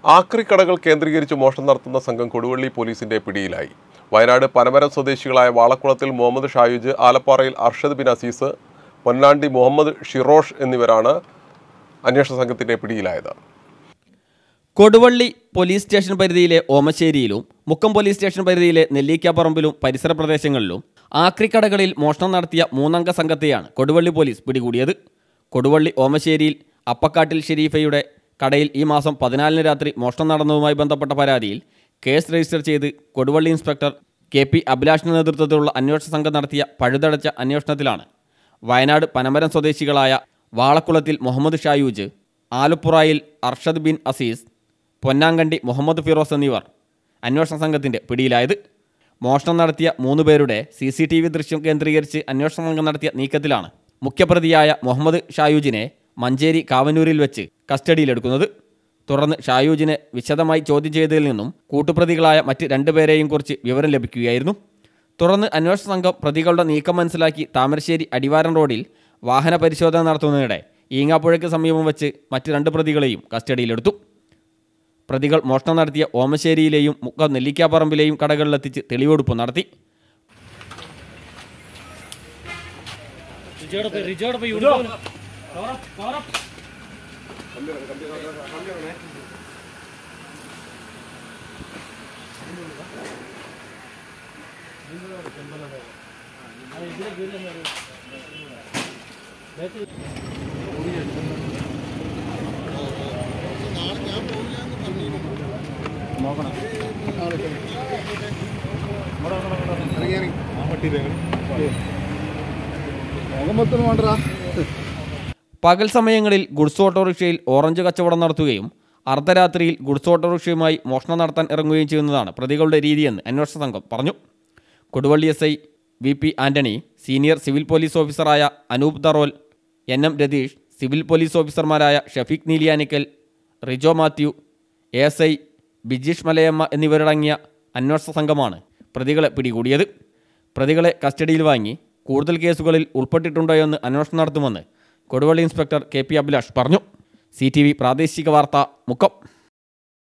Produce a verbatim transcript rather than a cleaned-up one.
ആക്രിക്കടകൾ കേന്ദ്രീകരിച്ച് മോഷണം നടത്തുന്ന സംഘം കൊടുവള്ളി പോലീസിന്റെ പിടിയിലായി. വയനാട് പനമരം സ്വദേശികളായ വാളക്കുളത്തിൽ മുഹമ്മദ് ഷായുജ്, ആലപ്പാറയിൽ അർഷദ് ബിൻ അസീസ്, പൊന്നാണ്ടി മുഹമ്മദ് ഷിറോഷ് എന്നിവരാണ് അന്വേഷണ സംഘത്തിന്റെ പിടിയിലായത്. കൊടുവള്ളി പോലീസ് സ്റ്റേഷൻ പരിധിയിലെ ഓമശ്ശേരിയിലും മുക്കം പോലീസ് സ്റ്റേഷൻ പരിധിയിലെ നെല്ലിക്കാപ്പറമ്പിലും പരിസര പ്രദേശങ്ങളിലും ആക്രിക്കടകളിൽ മോഷണം നടത്തിയ മൂന്നംഗ സംഘത്തെയാണ് കൊടുവള്ളി പോലീസ് പിടികൂടിയത്. കൊടുവള്ളി ഓമശ്ശേരിയിൽ അപ്പക്കാട്ടിൽ ഷെരീഫയുടെ കടയിൽ ഈ മാസം പതിനാലിന് രാത്രി മോഷണം നടന്നതുമായി ബന്ധപ്പെട്ട പരാതിയിൽ കേസ് രജിസ്റ്റർ ചെയ്ത് കൊടുവള്ളി ഇൻസ്പെക്ടർ കെ പി അഭിലാഷിന്റെ നേതൃത്വത്തിലുള്ള അന്വേഷണ സംഘം നടത്തിയ പഴുതടച്ച അന്വേഷണത്തിലാണ് വയനാട് പനമരം സ്വദേശികളായ വാളക്കുളത്തിൽ മുഹമ്മദ് ഷായൂജ്, ആലപ്പുറയിൽ അർഷദ് ബിൻ അസീസ്, പൊന്നാങ്കണ്ടി മുഹമ്മദ് ഫിറോസ് എന്നിവർ അന്വേഷണ സംഘത്തിൻ്റെ പിടിയിലായത്. മോഷണം നടത്തിയ മൂന്ന് പേരുടെ സി സി ടി വി ദൃശ്യം കേന്ദ്രീകരിച്ച് അന്വേഷണ സംഘം നടത്തിയ നീക്കത്തിലാണ് മുഖ്യപ്രതിയായ മുഹമ്മദ് ഷായൂജിനെ മഞ്ചേരി കാവന്നൂരിൽ വെച്ച് കസ്റ്റഡിയിലെടുക്കുന്നത്. തുടർന്ന് ഷായൂജിനെ വിശദമായി ചോദ്യം ചെയ്തതിൽ നിന്നും കൂട്ടുപ്രതികളായ മറ്റ് രണ്ടുപേരെയും കുറിച്ച് വിവരം ലഭിക്കുകയായിരുന്നു. തുടർന്ന് അന്വേഷണ സംഘം പ്രതികളുടെ നീക്കം മനസ്സിലാക്കി താമരശ്ശേരി അടിവാരം റോഡിൽ വാഹന പരിശോധന നടത്തുന്നതിനിടെ ഈങ്ങാപ്പുഴയ്ക്ക് സമീപം വെച്ച് മറ്റ് രണ്ട് പ്രതികളെയും കസ്റ്റഡിയിലെടുത്തു. പ്രതികൾ മോഷണം നടത്തിയ ഓമശ്ശേരിയിലെയും മുക്കം നെല്ലിക്കാപ്പറമ്പിലെയും കടകളിലെത്തിച്ച് തെളിവെടുപ്പ് നടത്തി. പകൽ സമയങ്ങളിൽ ഗുഡ്സ് ഓട്ടോറിക്ഷയിൽ ഓറഞ്ച് കച്ചവടം നടത്തുകയും അർദ്ധരാത്രിയിൽ ഗുഡ്സ് ഓട്ടോറിക്ഷയുമായി മോഷണം നടത്താൻ ഇറങ്ങുകയും ചെയ്യുന്നതാണ് പ്രതികളുടെ രീതിയെന്ന് അന്വേഷണ സംഘം പറഞ്ഞു. Koduvally S I V P Antony, senior civil police ഓഫീസറായ Anoop Darol, N M Ratheesh, civil police ഓഫീസർമാരായ Shafeeq Neeliyanickal, Rijo Mathew, A S I Bijeesh Malayamma എന്നിവരടങ്ങിയ അന്വേഷണ സംഘമാണ് പ്രതികളെ പിടികൂടിയത്. പ്രതികളെ കസ്റ്റഡിയിൽ വാങ്ങി കൂടുതൽ കേസുകളിൽ ഉൾപ്പെട്ടിട്ടുണ്ടോയെന്ന് അന്വേഷണം നടത്തുമെന്ന് Koduvally inspector K P Abhilash പറഞ്ഞു. സി ടി വി പ്രാദേശിക വാർത്ത, മുക്കം.